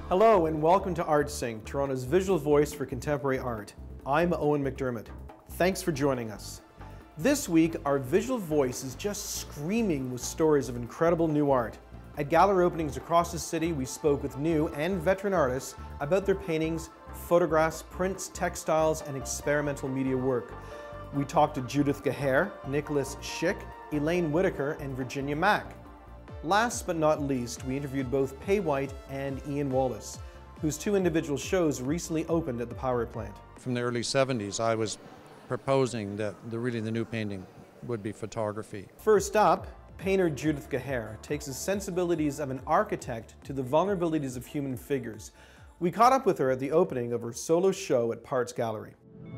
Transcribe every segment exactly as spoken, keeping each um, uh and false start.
Hello and welcome to ArtSync, Toronto's visual voice for contemporary art. I'm Owen McDermott. Thanks for joining us. This week, our visual voice is just screaming with stories of incredible new art. At gallery openings across the city, we spoke with new and veteran artists about their paintings, photographs, prints, textiles, and experimental media work. We talked to Judith Gaher, Nicholas Shick, Elaine Whittaker, and Virginia Mack. Last but not least, we interviewed both Pay White and Ian Wallace, whose two individual shows recently opened at the Power Plant. From the early seventies, I was proposing that the, really the new painting would be photography. First up, painter Judith Gaher takes the sensibilities of an architect to the vulnerabilities of human figures. We caught up with her at the opening of her solo show at Parts Gallery.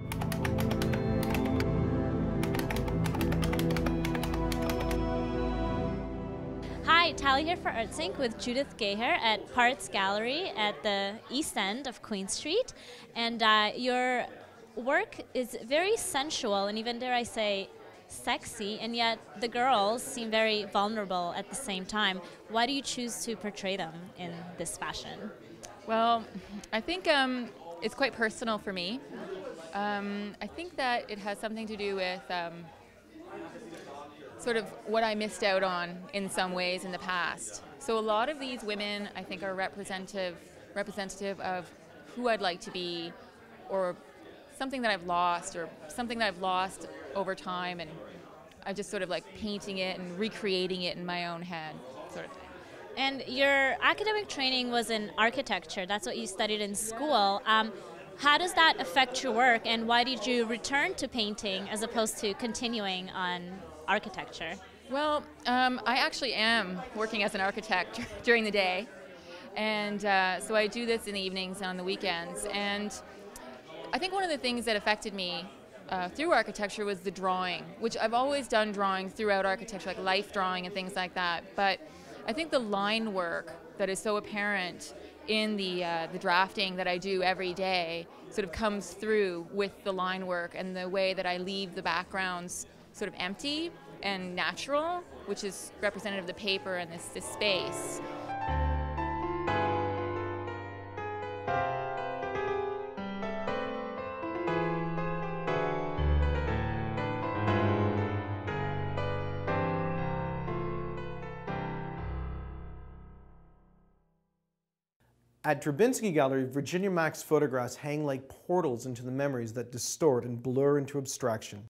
Hi, Tally here for ArtSync with Judith Gaher at Parts Gallery at the east end of Queen Street. And uh, your work is very sensual and even, dare I say, sexy, and yet the girls seem very vulnerable at the same time. Why do you choose to portray them in this fashion? Well, I think um, it's quite personal for me. Um, I think that it has something to do with um, sort of what I missed out on in some ways in the past. So a lot of these women, I think, are representative, representative of who I'd like to be, or something that I've lost, or something that I've lost over time, and I'm just sort of like painting it and recreating it in my own head, sort of. And your academic training was in architecture. That's what you studied in school. Um, how does that affect your work, and why did you return to painting as opposed to continuing on architecture? Well, um, I actually am working as an architect during the day, and uh, so I do this in the evenings and on the weekends. And I think one of the things that affected me uh, through architecture was the drawing, which I've always done drawing throughout architecture, like life drawing and things like that. But I think the line work that is so apparent in the, uh, the drafting that I do every day sort of comes through with the line work and the way that I leave the backgrounds sort of empty and natural, which is representative of the paper and this, this space. At Drabinski Gallery, Virginia Mack's photographs hang like portals into the memories that distort and blur into abstraction.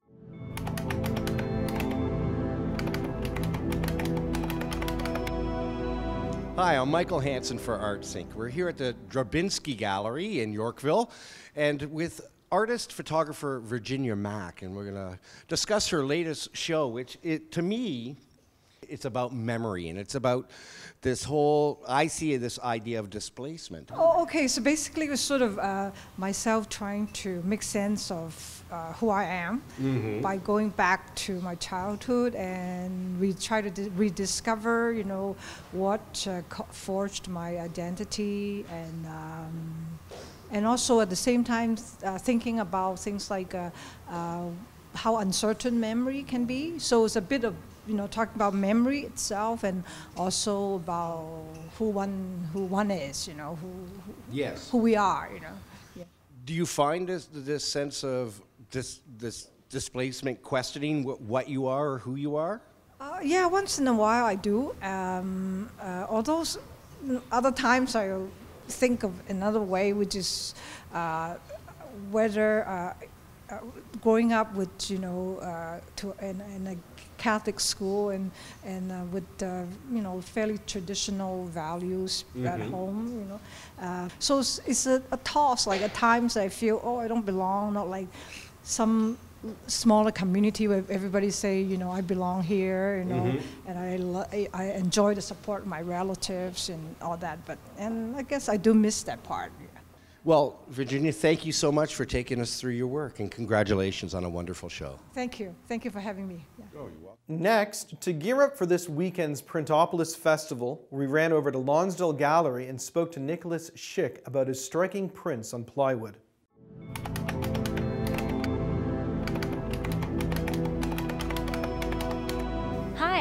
Hi, I'm Michael Hansen for ArtSync. We're here at the Drabinski Gallery in Yorkville, and with artist photographer Virginia Mack, and we're going to discuss her latest show, which it, to me, it's about memory, and it's about this whole, I see this idea of displacement. Oh, okay, so basically it was sort of uh, myself trying to make sense of uh, who I am mm-hmm. by going back to my childhood, and we try to rediscover, you know, what uh, forged my identity, and um, and also at the same time uh, thinking about things like uh, uh, how uncertain memory can be. So it's a bit of, you know, talking about memory itself, and also about who one who one is, you know, who, who yes, who we are, you know. Yeah. Do you find this this sense of this this displacement, questioning what, what you are or who you are? Uh, yeah, once in a while I do. Um, uh, although other times I think of another way, which is uh, whether uh, uh, growing up with, you know, uh, to in, in a Catholic school and and uh, with uh, you know, fairly traditional values mm-hmm. at home, you know, uh, so it's, it's a, a toss. Like at times I feel, oh, I don't belong. Not like some smaller community where everybody say, you know, I belong here, you know, mm-hmm. and I lo I enjoy the support of my relatives and all that. But and I guess I do miss that part. Yeah. Well, Virginia, thank you so much for taking us through your work, and congratulations on a wonderful show. Thank you. Thank you for having me. Yeah. Oh, you're welcome. Next, to gear up for this weekend's Printopolis Festival, we ran over to Lonsdale Gallery and spoke to Nicholas Shick about his striking prints on plywood.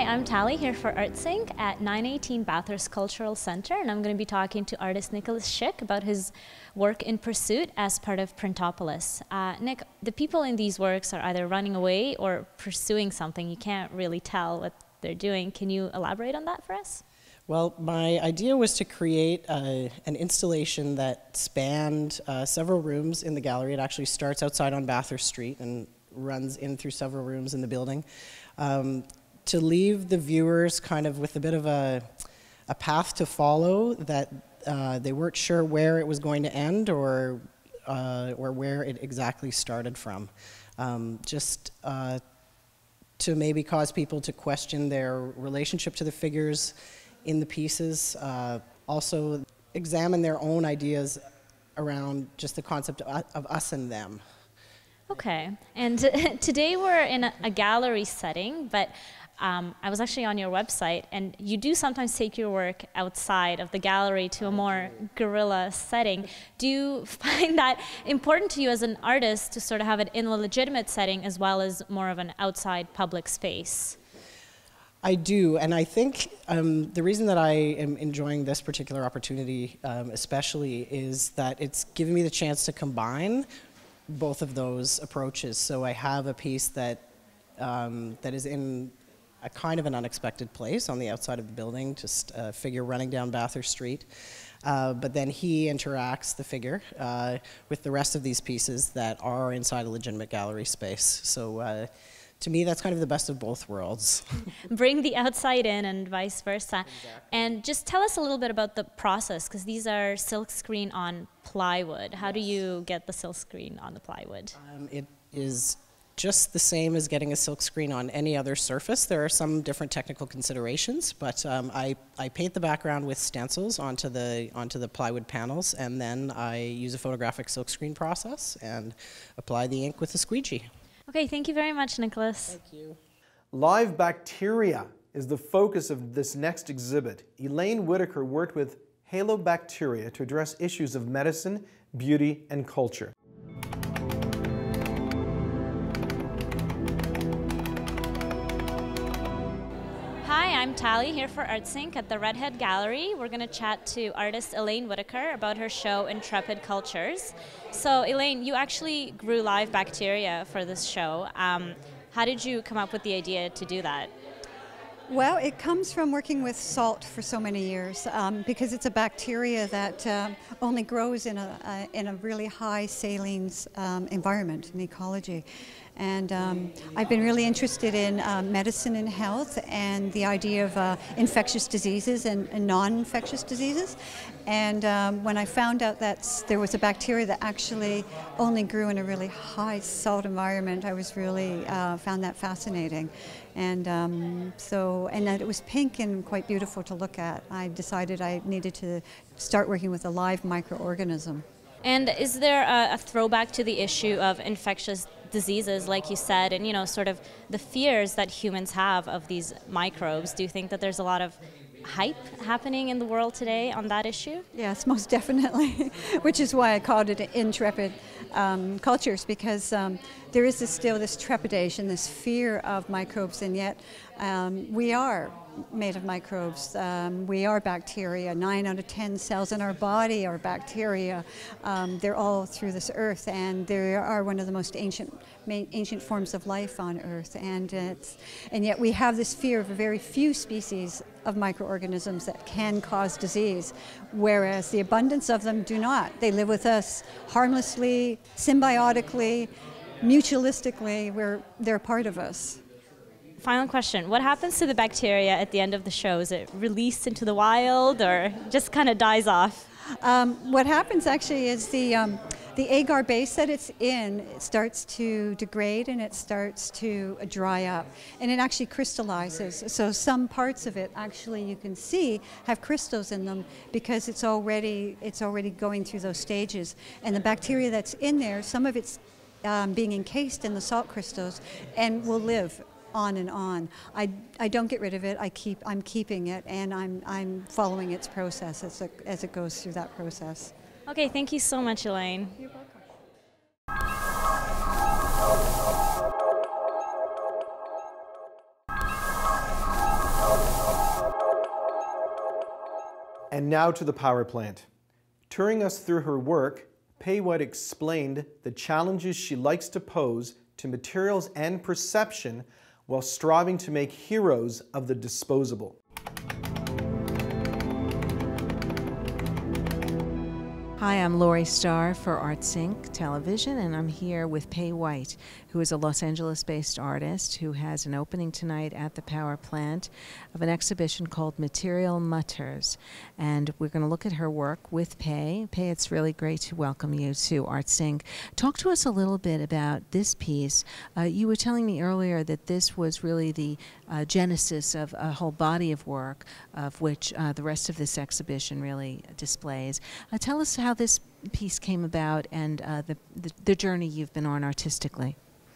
I'm Tally here for ArtSync at nine eighteen Bathurst Cultural Centre, and I'm going to be talking to artist Nicholas Shick about his work in Pursuit as part of Printopolis. Uh, Nick, the people in these works are either running away or pursuing something. You can't really tell what they're doing. Can you elaborate on that for us? Well, my idea was to create uh, an installation that spanned uh, several rooms in the gallery. It actually starts outside on Bathurst Street and runs in through several rooms in the building. Um, to leave the viewers kind of with a bit of a, a path to follow, that uh, they weren't sure where it was going to end or, uh, or where it exactly started from. Um, just uh, to maybe cause people to question their relationship to the figures in the pieces, uh, also examine their own ideas around just the concept of, of us and them. Okay, and today we're in a, a gallery setting, but um, I was actually on your website, and you do sometimes take your work outside of the gallery to a more guerrilla setting. Do you find that important to you as an artist to sort of have it in a legitimate setting as well as more of an outside public space? I do, and I think um, the reason that I am enjoying this particular opportunity um, especially is that it's given me the chance to combine both of those approaches. So I have a piece that, um, that is in a kind of an unexpected place on the outside of the building, just a figure running down Bathurst Street. Uh, but then he interacts, the figure, uh, with the rest of these pieces that are inside a legitimate gallery space. So. Uh, To me, that's kind of the best of both worlds. Bring the outside in and vice versa. Exactly. And just tell us a little bit about the process, because these are silk screen on plywood. How yes. do you get the silk screen on the plywood? Um, it is just the same as getting a silk screen on any other surface. There are some different technical considerations, but um, I, I paint the background with stencils onto the, onto the plywood panels, and then I use a photographic silk screen process and apply the ink with a squeegee. Okay, thank you very much, Nicholas. Thank you. Live bacteria is the focus of this next exhibit. Elaine Whittaker worked with halobacteria to address issues of medicine, beauty, and culture. Hi, I'm Tally here for ArtSync at the Redhead Gallery. We're going to chat to artist Elaine Whittaker about her show Intrepid Cultures. So Elaine, you actually grew live bacteria for this show. Um, how did you come up with the idea to do that? Well, it comes from working with salt for so many years um, because it's a bacteria that uh, only grows in a, a, in a really high saline um, environment and ecology. And um, I've been really interested in uh, medicine and health and the idea of uh, infectious diseases and, and non-infectious diseases. And um, when I found out that there was a bacteria that actually only grew in a really high salt environment, I was really uh, found that fascinating. And um, so, and that it was pink and quite beautiful to look at. I decided I needed to start working with a live microorganism. And is there a, a throwback to the issue of infectious diseases, like you said, and you know, sort of the fears that humans have of these microbes? Do you think that there's a lot of hype happening in the world today on that issue? Yes, most definitely, which is why I called it Intrepid um, Cultures, because um, there is this, still this trepidation, this fear of microbes, and yet um, we are made of microbes. Um, we are bacteria. Nine out of ten cells in our body are bacteria. Um, they're all through this earth, and they are one of the most ancient ancient forms of life on earth. And it's, and yet we have this fear of a very few species of microorganisms that can cause disease, whereas the abundance of them do not. They live with us harmlessly, symbiotically, mutualistically. We're, they're a part of us. Final question. What happens to the bacteria at the end of the show? Is it released into the wild or just kind of dies off? Um, what happens actually is the, um, the agar base that it's in, it starts to degrade and it starts to dry up. And it actually crystallizes. So some parts of it actually you can see have crystals in them because it's already, it's already going through those stages. And the bacteria that's in there, some of it's um, being encased in the salt crystals and will live on and on. I, I don't get rid of it. I keep, I'm keeping it, and I'm, I'm following its process as it, as it goes through that process. Okay, thank you so much, Elaine. You're welcome. And now to the power plant. Touring us through her work, Pei White explained the challenges she likes to pose to materials and perception while striving to make heroes of the disposable. Hi, I'm Lori Starr for ArtSync Television, and I'm here with Pei White, who is a Los Angeles-based artist who has an opening tonight at the power plant of an exhibition called Material Mutters. And we're going to look at her work with Pei. Pei, it's really great to welcome you to ArtSync. Talk to us a little bit about this piece. Uh, you were telling me earlier that this was really the uh, genesis of a whole body of work, of which uh, the rest of this exhibition really displays. Uh, tell us how how this piece came about and uh, the, the, the journey you've been on artistically.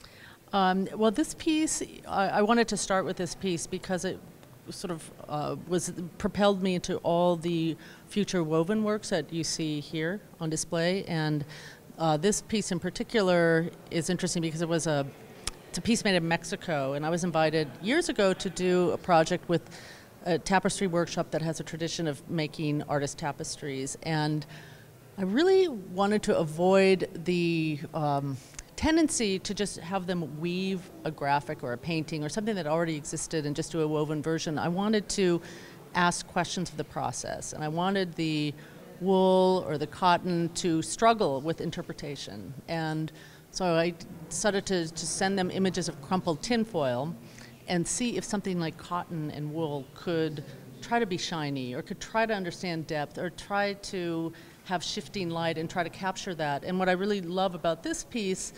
Um, well, this piece, I, I wanted to start with this piece because it sort of uh, was propelled me into all the future woven works that you see here on display. And uh, this piece in particular is interesting because it was a, it's a piece made in Mexico. And I was invited years ago to do a project with a tapestry workshop that has a tradition of making artist tapestries. And I really wanted to avoid the um, tendency to just have them weave a graphic or a painting or something that already existed and just do a woven version. I wanted to ask questions of the process, and I wanted the wool or the cotton to struggle with interpretation. And so I decided to, to send them images of crumpled tinfoil and see if something like cotton and wool could try to be shiny or could try to understand depth or try to have shifting light and try to capture that. And what I really love about this piece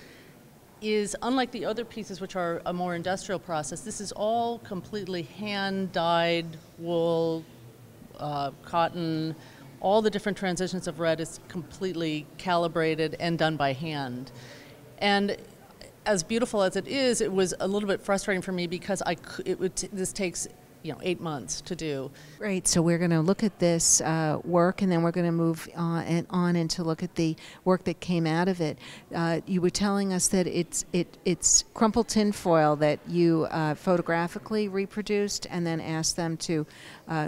is, unlike the other pieces which are a more industrial process, this is all completely hand-dyed wool, uh, cotton, all the different transitions of red is completely calibrated and done by hand. And as beautiful as it is, it was a little bit frustrating for me because I c it would t this takes you know, eight months to do. Great, so we're going to look at this uh, work and then we're going to move on and on and to look at the work that came out of it. Uh, you were telling us that it's it it's crumpled tinfoil that you uh, photographically reproduced and then asked them to uh,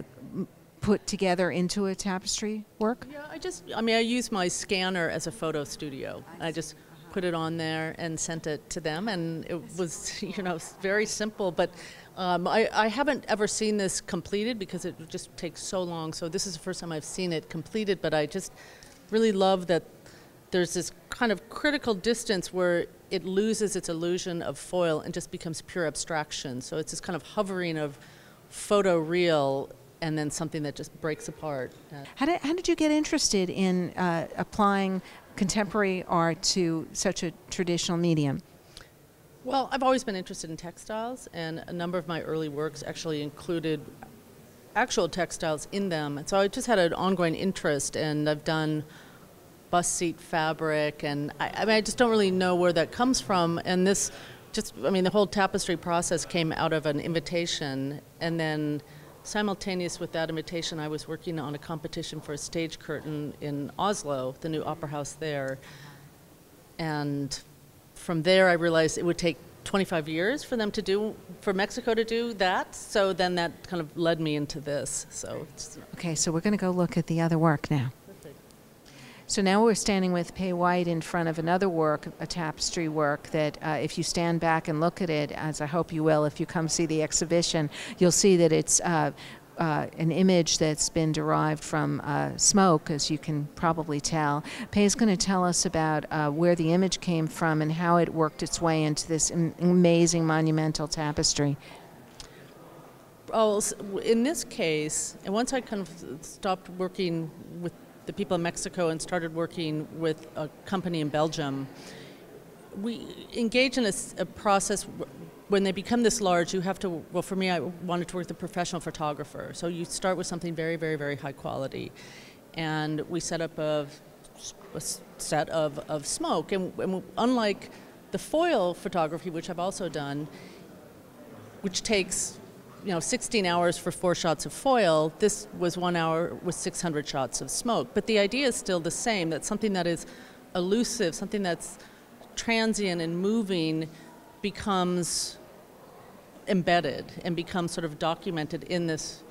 put together into a tapestry work? Yeah, I just, I mean, I use my scanner as a photo studio. I just put it on there and sent it to them, and it was, you know, very simple, but Um, I, I haven't ever seen this completed because it just takes so long. So this is the first time I've seen it completed, but I just really love that there's this kind of critical distance where it loses its illusion of foil and just becomes pure abstraction. So it's this kind of hovering of photo real and then something that just breaks apart. How did, how did you get interested in uh, applying contemporary art to such a traditional medium? Well, I've always been interested in textiles, and a number of my early works actually included actual textiles in them. And so I just had an ongoing interest, and I've done bus seat fabric, and I, I mean, I just don't really know where that comes from. And this just, I mean, the whole tapestry process came out of an invitation, and then simultaneous with that invitation, I was working on a competition for a stage curtain in Oslo, the new opera house there. And from there, I realized it would take twenty-five years for them to do, for Mexico to do that. So then that kind of led me into this. So it's, okay, so we're going to go look at the other work now. Perfect. So now we're standing with Pei White in front of another work, a tapestry work that uh, if you stand back and look at it, as I hope you will if you come see the exhibition, you'll see that it's uh, Uh, an image that's been derived from uh, smoke, as you can probably tell. Pei's going to tell us about uh, where the image came from and how it worked its way into this am amazing monumental tapestry. Well, in this case, and once I kind of stopped working with the people in Mexico and started working with a company in Belgium, we engage in a, a process. When they become this large, you have to, well, for me, I wanted to work with a professional photographer. So you start with something very, very, very high quality. And we set up a, a set of, of smoke. And, and unlike the foil photography, which I've also done, which takes, you know, sixteen hours for four shots of foil, this was one hour with six hundred shots of smoke. But the idea is still the same, that something that is elusive, something that's transient and moving becomes embedded and becomes sort of documented in this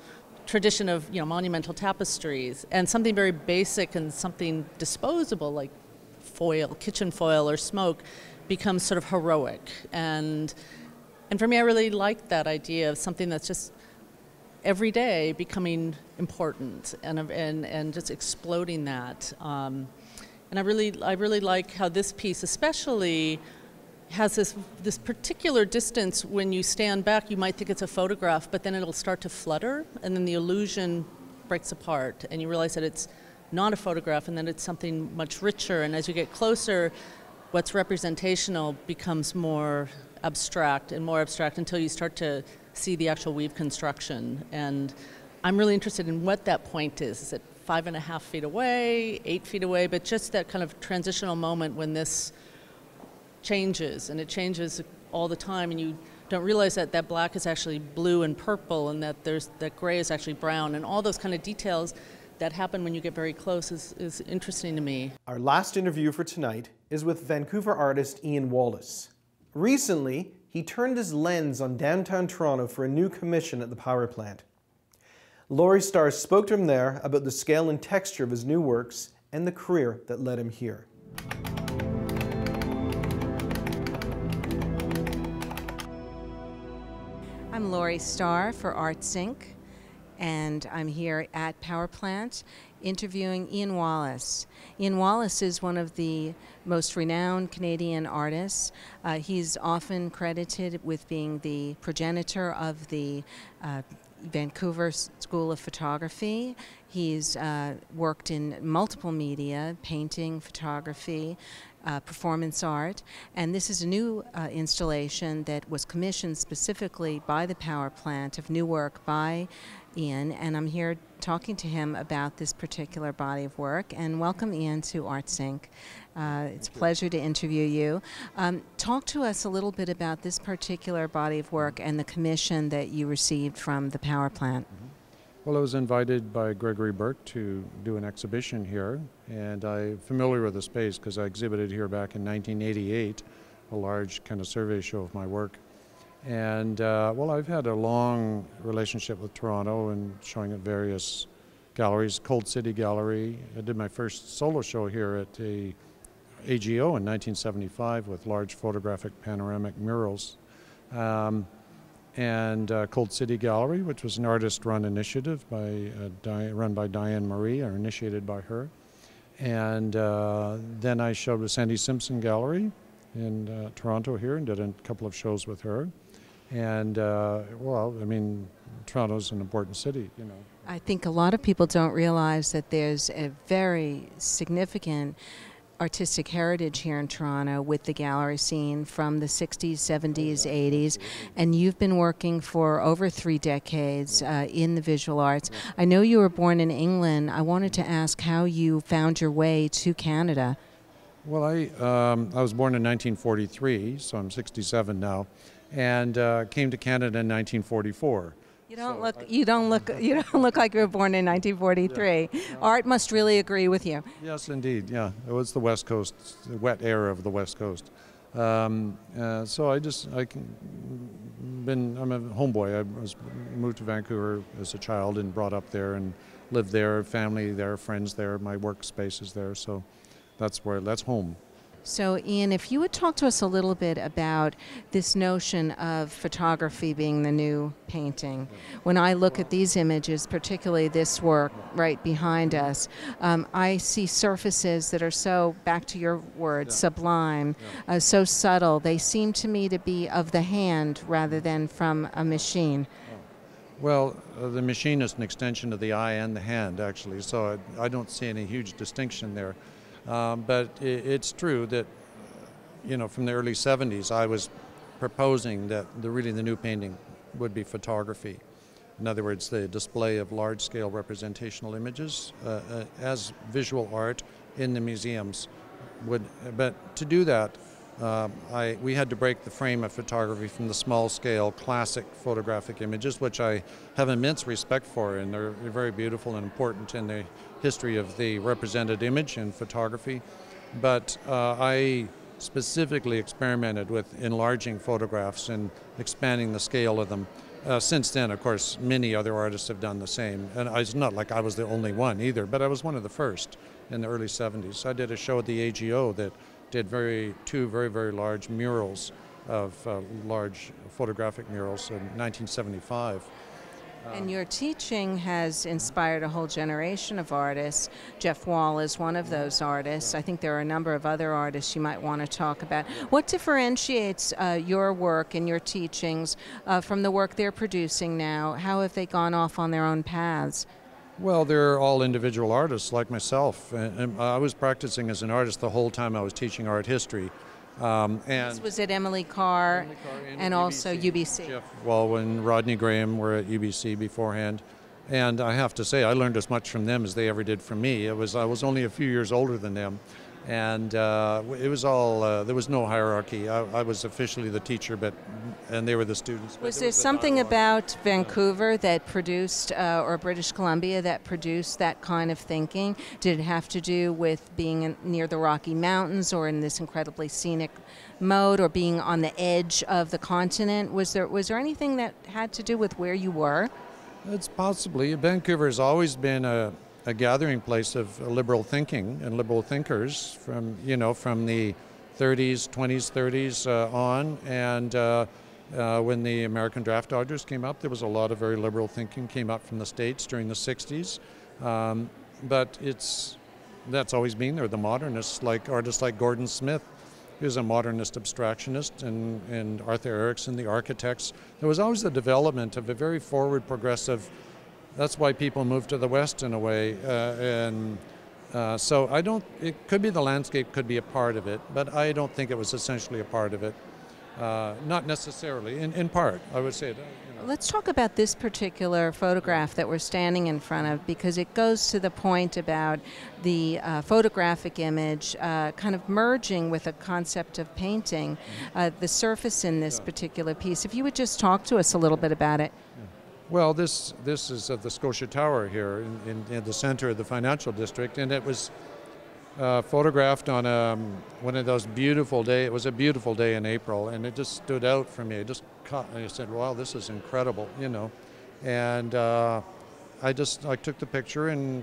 tradition of, you know, monumental tapestries, and something very basic and something disposable like foil, kitchen foil or smoke becomes sort of heroic. And and for me, I really like that idea of something that's just every day becoming important and and and just exploding that. Um, and I really I really like how this piece especially has this this particular distance. When you stand back, you might think it's a photograph, but then it'll start to flutter, and then the illusion breaks apart, and you realize that it's not a photograph, and then it's something much richer. And as you get closer, what's representational becomes more abstract and more abstract until you start to see the actual weave construction. And I'm really interested in what that point is. Is it five and a half feet away, eight feet away? But just that kind of transitional moment when this changes, and it changes all the time, and you don't realize that that black is actually blue and purple, and that there's that gray is actually brown, and all those kind of details that happen when you get very close is, is interesting to me. Our last interview for tonight is with Vancouver artist Ian Wallace. Recently, he turned his lens on downtown Toronto for a new commission at the power plant. Laurie Starr spoke to him there about the scale and texture of his new works and the career that led him here. I'm Laurie Starr for ArtSync, and I'm here at Power Plant interviewing Ian Wallace. Ian Wallace is one of the most renowned Canadian artists. Uh, he's often credited with being the progenitor of the uh, Vancouver School of Photography. He's uh, worked in multiple media, painting, photography, uh, performance art, and this is a new uh, installation that was commissioned specifically by the power plant of new work by Ian, and I'm here talking to him about this particular body of work. And welcome, Ian, to ArtSync. Uh, it's a pleasure to interview you. Um, talk to us a little bit about this particular body of work and the commission that you received from the power plant. Mm-hmm. Well, I was invited by Gregory Burke to do an exhibition here, and I'm familiar with the space because I exhibited here back in nineteen eighty-eight, a large kind of survey show of my work. And, uh, well, I've had a long relationship with Toronto and showing at various galleries, Cold City Gallery. I did my first solo show here at the A G O in nineteen seventy-five with large photographic panoramic murals. Um, and uh, Cold City Gallery, which was an artist-run initiative by, uh, Di run by Diane Marie, or initiated by her. And uh, then I showed with Sandy Simpson Gallery in uh, Toronto here and did a couple of shows with her. And, uh, well, I mean, Toronto's an important city, you know. I think a lot of people don't realize that there's a very significant artistic heritage here in Toronto with the gallery scene from the sixties, seventies, eighties, and you've been working for over three decades uh, in the visual arts. I know you were born in England. I wanted to ask how you found your way to Canada. Well, I, um, I was born in nineteen forty-three, so I'm sixty-seven now, and uh, came to Canada in nineteen forty-four. You don't so look. I, You don't look. You don't look like you were born in nineteen forty-three. Yeah. Art must really agree with you. Yes, indeed. Yeah, it was the West Coast, the wet era of the West Coast. Um, uh, so I just, I can, been. I'm a homeboy. I was moved to Vancouver as a child and brought up there and lived there. Family there, friends there. My workspace is there. So that's where. That's home. So, Ian, if you would talk to us a little bit about this notion of photography being the new painting. When I look at these images, particularly this work right behind us, um, I see surfaces that are so, back to your word, yeah. sublime, yeah. Uh, so subtle. They seem to me to be of the hand rather than from a machine. Well, uh, the machine is an extension of the eye and the hand, actually, so I, I don't see any huge distinction there. Um, but it, it's true that, you know, from the early seventies, I was proposing that the really the new painting would be photography. In other words, the display of large-scale representational images uh, uh, as visual art in the museums. Would, but to do that, uh, I, we had to break the frame of photography from the small-scale classic photographic images, which I have immense respect for, and they're very beautiful and important in the history of the represented image in photography. But uh, I specifically experimented with enlarging photographs and expanding the scale of them Uh, since then, of course, many other artists have done the same. And it's not like I was the only one either, but I was one of the first in the early seventies. I did a show at the A G O that did very two very, very large murals of uh, large photographic murals in nineteen seventy-five. And your teaching has inspired a whole generation of artists. Jeff Wall is one of those artists. I think there are a number of other artists you might want to talk about. What differentiates uh, your work and your teachings uh, from the work they're producing now? How have they gone off on their own paths? Well, they're all individual artists like myself. And, and I was practicing as an artist the whole time I was teaching art history. Um, and this was at Emily Carr, Emily Carr and, and also U B C. Jeff Walwyn, Rodney Graham were at U B C beforehand. And I have to say, I learned as much from them as they ever did from me. It was, I was only a few years older than them. And uh, it was all, uh, there was no hierarchy. I, I was officially the teacher, but and they were the students. Was there something about Vancouver that produced, uh, or British Columbia that produced that kind of thinking? Did it have to do with being in, near the Rocky Mountains or in this incredibly scenic mode, or being on the edge of the continent? Was there, was there anything that had to do with where you were? It's possibly. Vancouver has always been a a gathering place of liberal thinking and liberal thinkers from, you know, from the thirties, twenties, thirties uh, on. And uh, uh, when the American draft dodgers came up, there was a lot of very liberal thinking came up from the States during the sixties. Um, but it's, that's always been there. The modernists, like artists like Gordon Smith, who's a modernist abstractionist, and, and Arthur Erickson, the architects. There was always the development of a very forward, progressive. That's why people moved to the West in a way, uh, and uh, so I don't, it could be the landscape could be a part of it, but I don't think it was essentially a part of it. Uh, not necessarily, in, in part, I would say that. You know. Let's talk about this particular photograph that we're standing in front of, because it goes to the point about the uh, photographic image uh, kind of merging with a concept of painting, uh, the surface in this particular piece. If you would just talk to us a little bit about it. Yeah. Well, this this is of the Scotia Tower here in, in, in the center of the financial district, and it was uh, photographed on um, one of those beautiful days. It was a beautiful day in April, and it just stood out for me. It just caught me. I said, "Wow, this is incredible," you know. And uh, I just I took the picture in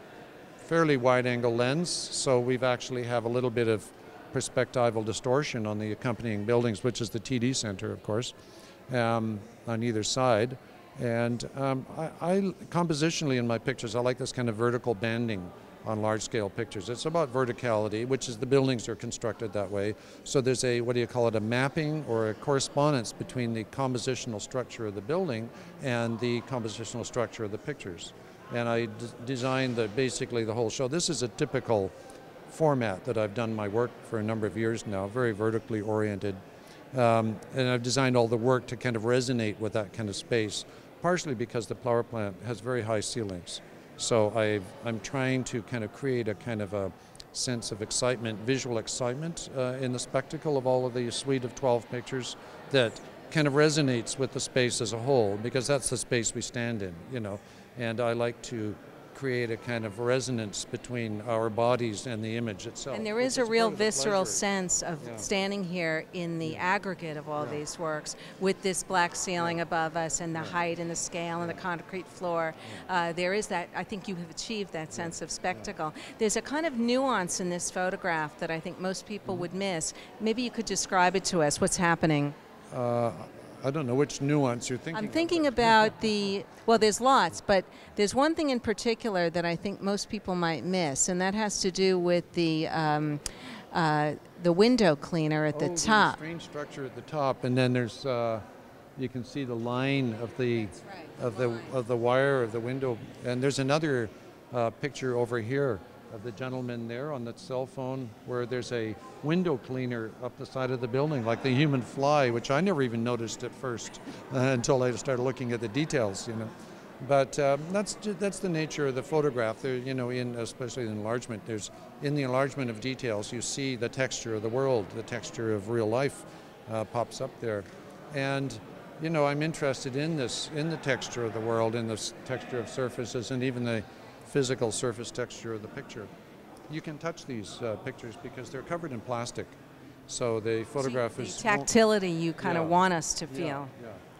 fairly wide-angle lens, so we've actually have a little bit of perspectival distortion on the accompanying buildings, which is the T D Center, of course, um, on either side. And um, I, I, compositionally in my pictures, I like this kind of vertical banding on large-scale pictures. It's about verticality, which is the buildings are constructed that way. So there's a, what do you call it, a mapping or a correspondence between the compositional structure of the building and the compositional structure of the pictures. And I d designed the, basically the whole show. This is a typical format that I've done my work for a number of years now, very vertically oriented. Um, and I've designed all the work to kind of resonate with that kind of space, partially because the power plant has very high ceilings. So I've, I'm trying to kind of create a kind of a sense of excitement, visual excitement uh, in the spectacle of all of the suite of twelve pictures that kind of resonates with the space as a whole, because that's the space we stand in, you know. And I like to create a kind of resonance between our bodies and the image itself. And there is a real visceral pleasure. sense of Yeah. standing here in the aggregate of all Yeah. these works with this black ceiling Yeah. above us and the Yeah. height and the scale and the concrete floor. Uh, there is that, I think you have achieved that sense of spectacle. There's a kind of nuance in this photograph that I think most people would miss. Maybe you could describe it to us. What's happening? Uh, I don't know which nuance you're thinking I'm of. thinking about the, well, there's lots, but there's one thing in particular that I think most people might miss, and that has to do with the um, uh, the window cleaner at oh, the there's top. a strange structure at the top, and then there's, uh, you can see the line of the right, of the the line. of the wire of the window, and there's another uh, picture over here of the gentleman there on that cell phone, where there's a window cleaner up the side of the building, like the human fly, which I never even noticed at first uh, until I started looking at the details, you know. But um, that's ju that's the nature of the photograph. There, you know, in especially the enlargement, there's in the enlargement of details, you see the texture of the world, the texture of real life uh, pops up there, and you know, I'm interested in this, in the texture of the world, in the s texture of surfaces, and even the physical surface texture of the picture. You can touch these uh, pictures because they're covered in plastic. So the photograph the is... tactility you kind of Yeah. want us to Yeah, feel. yeah.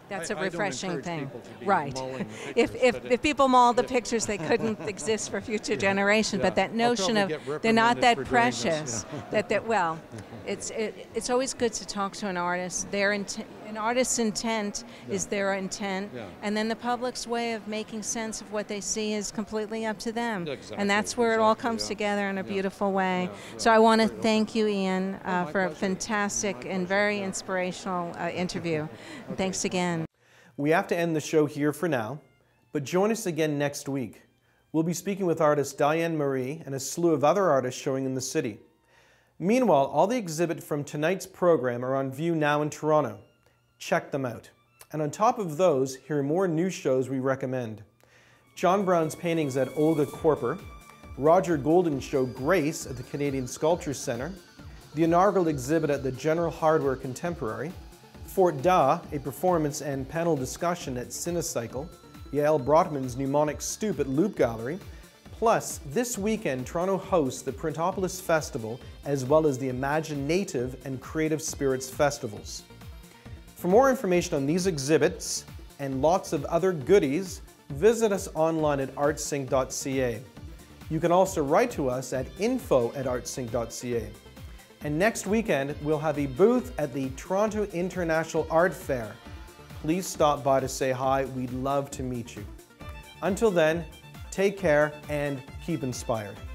That's I- a I don't refreshing encourage thing. people to be Right. mulling the If, pictures, if, but it- if people mull the pictures, they couldn't exist for future generations. Yeah. But that I'll notion probably of get they're not reprimanded that for doing this, precious. yeah. that, that, well, it's, it, it's always good to talk to an artist. Their int- an artist's intent Yeah. is their intent. Yeah. And then the public's way of making sense of what they see is completely up to them. Exactly, And that's where it all exactly, comes yeah. together in a Yeah. beautiful way. Yeah, yeah. So I want to Very thank you, Ian, uh, my for a pleasure. fantastic My and pleasure, very yeah. inspirational uh, interview. Thanks again. We have to end the show here for now, but join us again next week. We'll be speaking with artist Diane Marie and a slew of other artists showing in the city. Meanwhile, all the exhibits from tonight's program are on view now in Toronto. Check them out. And on top of those, here are more new shows we recommend. John Brown's paintings at Olga Korper, Roger Golden's show Grace at the Canadian Sculpture Centre, the inaugural exhibit at the General Hardware Contemporary, Fort Da, a performance and panel discussion at Cinecycle, Yael Brotman's Mnemonic Stoop at Loop Gallery, plus this weekend Toronto hosts the Printopolis Festival as well as the Imagine Native and Creative Spirits Festivals. For more information on these exhibits and lots of other goodies, visit us online at art sync dot c a. You can also write to us at info at art sync dot c a. And next weekend, we'll have a booth at the Toronto International Art Fair. Please stop by to say hi. We'd love to meet you. Until then, take care and keep inspired.